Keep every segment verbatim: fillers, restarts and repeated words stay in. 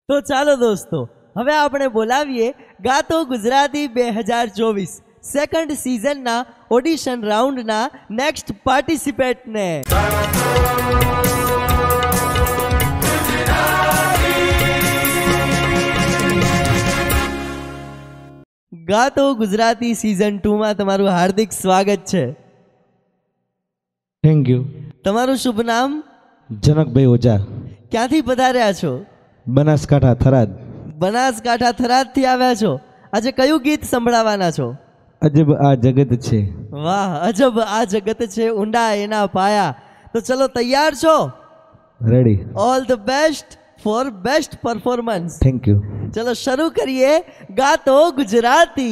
તો ચાલો દોસ્તો, હવે આપણે બોલાવીએ ગાતો ગુજરાતી બે હજાર ચોવીસ સેકન્ડ સિઝનના ઓડિશન રાઉન્ડના નેક્સ્ટ પાર્ટિસિપેન્ટને। ગાતો ગુજરાતી सीजन टू में तमारू हार्दिक स्वागत है। Thank you. तमारू शुभ नाम? जनक भाई ओझा। क्यांथी पधार्या छो? बनासकांठा थराद। बनासकांठा थराद थी आव्या छो। आज कयु गीत संभळावाना छो? अजब आ जगत छे। वाह, अजब आ जगत छे ऊंडा एना पाया। तो चलो तैयार छो? Ready. All the best for best performance. Thank you. चलो शुरू करिए गातो गुजराती।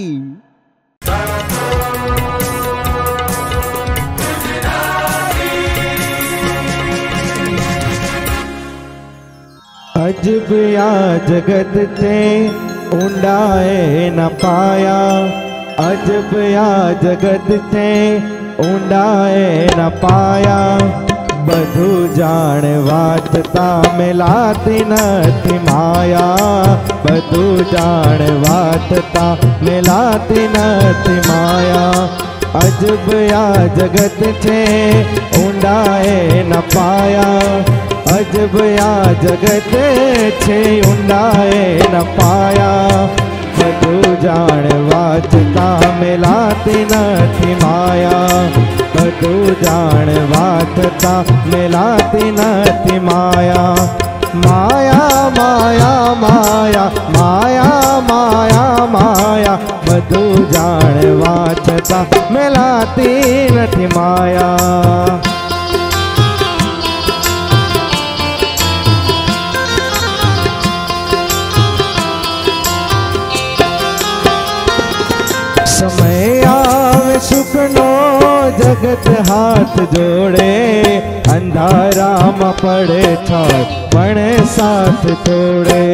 अजब आ जगत थे ऊंडाए न पाया। अजब आ जगत थे ऊंडाए न पाया। बधु जाण वातता मिलाती नथी माया। बधु जाण वातता मिलाती नथी माया। अजब आ जगत छे ऊंडाए न पाया। अजब आ जगत छे ऊंडाए न पाया। बधु जाण वातता मिलाती नथी माया। बधु जाण वातता मिलाती नथी माया। माया माया माया माया माया माया। बधु जाण वातता मिलाती नथी माया। समय आवे सुखनो जगत हाथ जोड़े। अंधारा में पड़े छाड़ पण साथ छोड़े।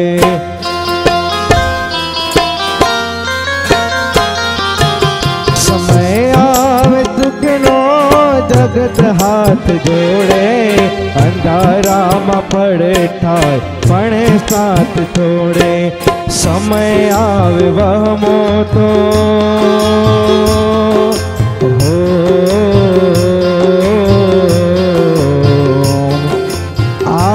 समय आवे सुखनो जगत हाथ जोड़े। अंधारा में पड़े ठाड़ पण साथ छोड़े। समय आवे वहमो तो हो। आ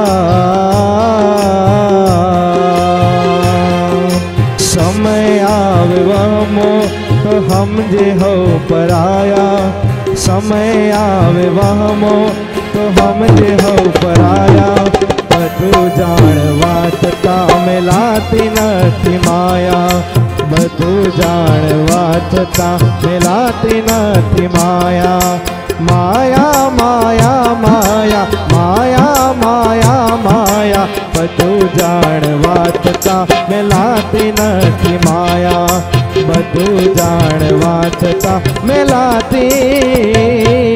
समय आवे वहमो तो हमजे हो पराया। समय आवे वहमो तो हमजे हो पराया। बधु जाण वातता मिलाती नथी माया। बधु जाण वातता मिलाती नथी माया। माया माया माया माया माया माया। बधु जाण वातता मिलाती नथी माया। बधु जाण वातता मिलाती